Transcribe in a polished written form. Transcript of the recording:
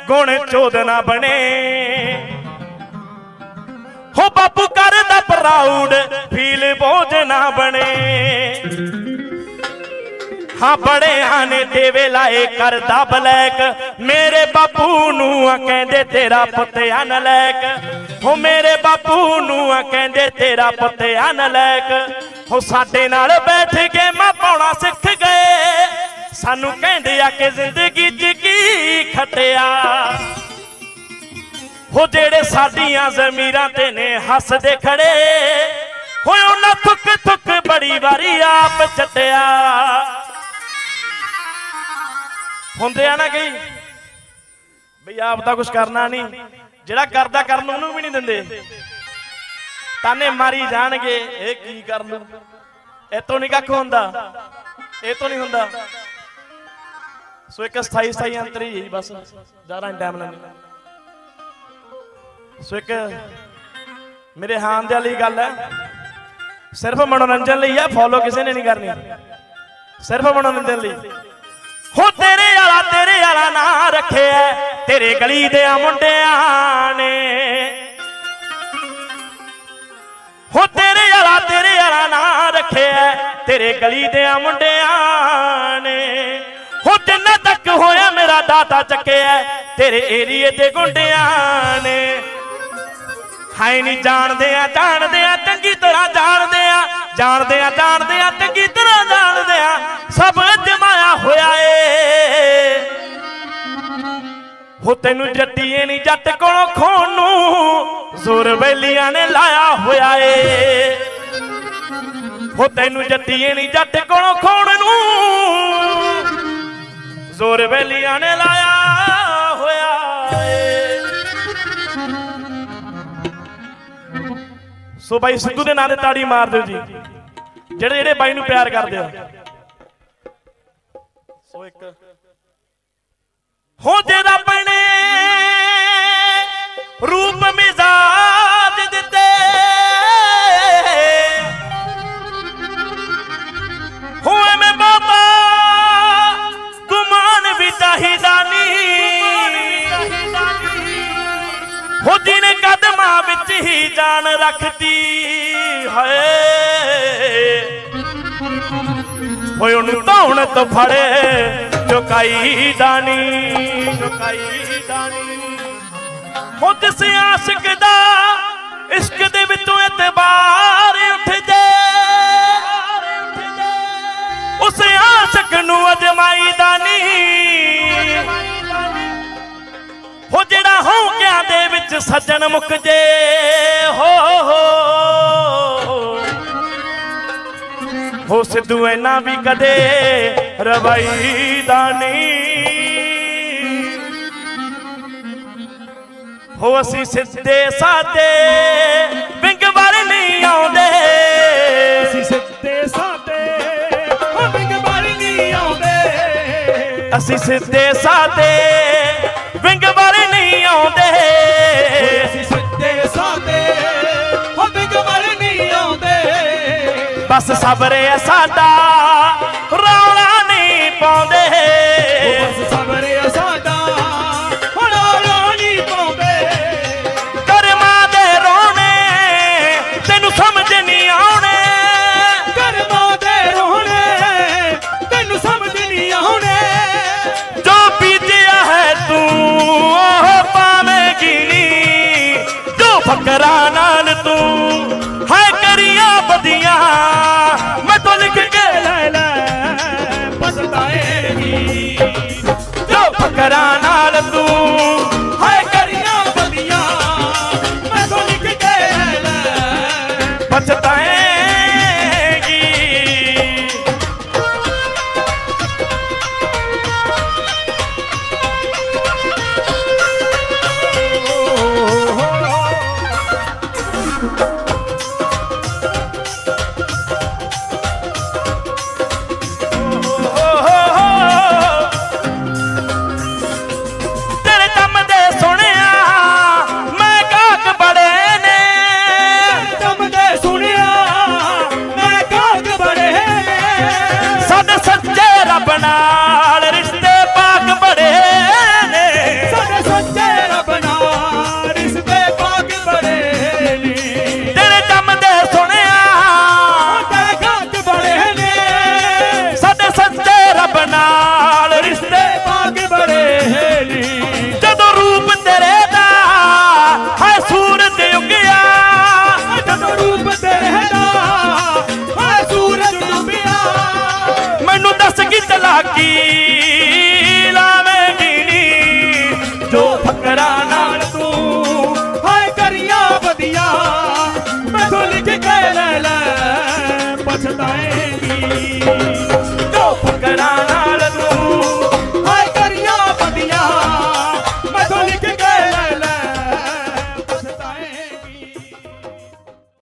गुण चोद ना बने। हो बापू करदा प्राउड फील बोझ ना बने। हाँ बड़े आने देवे लाए करदा ब्लैक, मेरे बापू नू कहंदे तेरा पुत अनलैक। हो मेरे बापू नू कहंदे तेरा पुत अनलैक। हो साडे नाल बैठ के मां पाउणा सिख गए, सानू कहंदे आ कि जिंदगी च की खटिया। हो जेड़े साडियां ज़मीरां ते ने हसदे खड़े, हो उन्हां थुक थुक बड़ी वारी आप चटिया। हुंदे आ ना कई बई आप तां कुछ करना नहीं, जिहड़ा करदा करन उहनूं भी नहीं दिंदे, ताने मारी जाणगे ये की कर लूं, इतों नहीं कख हुंदा, ये तो नहीं हुंदा। सो एक स्थाई स्थाई अंतर ही बस, ज़्यादा टाइम लैंदे। सो एक मेरे हान दे वाली गल है, सिर्फ मनोरंजन लई है, फॉलो किसी ने नहीं करनी, सिर्फ मनोरंजन लई। हो तेरे आला ना रखे है तेरे गली दे मुंडियां ने। हो तेरे आला ना रखे है तेरे गली दे मुंडियां ने। हो जिन्ना तक होया मेरा दाता चके है तेरे एरिए दे गुंडियां ने। हाय नहीं जानदे आ चंगी तरह जानदे आ चंगी तरह जानदे आ, सब जमाया होया ए। हो तेनू जट्टीए नहीं जट कोलों खोण नूं जोर बैलियां ने लाया होया ए। हो तेनू जट्टीए नहीं जट कोलों खोण नूं जोर बैलियां ने लाया होया ए। सो भाई सिद्धू दे नां ते ताड़ी मार दो जी, जेड़े जेड़े बाई नूं प्यार करदे हो। सो एक हो जेदा बने रूप मिजाज दिते, हो मैं बाबा गुमान भी चाहिदा नहीं। हो जिन्हें कदमां विच ही जान रखती है, होए उन्हें धौण तो फड़े चुकाई दानी। हो जिस आशिक दा इश्क दे विचों एतबार उठ जाए, उस आशिक नूं अजमाई दानी। हो जिहड़ा हौंकियां दे विच सज्जन मुक जे, हो सिद्धू इन्ना भी कदे रवाई दानी। हो असी सिद्धे सादे विंग वाले नहीं आउंदे, असी सिद्धे सादे विंग वाले नहीं आउंदे, असी सिद्धे सादे विंग वाले नहीं आउंदे, असी सिद्धे सादे विंग वाले नहीं आउंदे। बस सबरे साडा रौला नहीं पाउंदे, बस सबरे साडा रौला नहीं पाउंदे। करमां दे रोने तेनू समझ नहीं आउणे, करमां दे रोने तेनू समझ नहीं आउणे। जो बीजिया है तू ओह पावेगी नी, जो फकराना